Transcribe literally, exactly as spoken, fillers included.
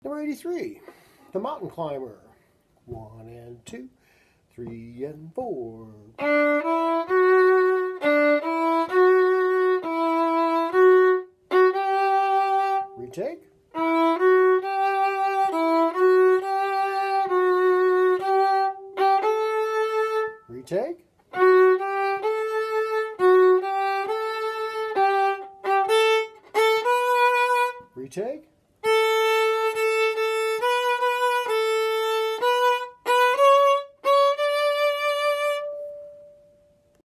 Number eighty-three, The Mountain Climber. One and two, three and four. Retake. Retake. Retake.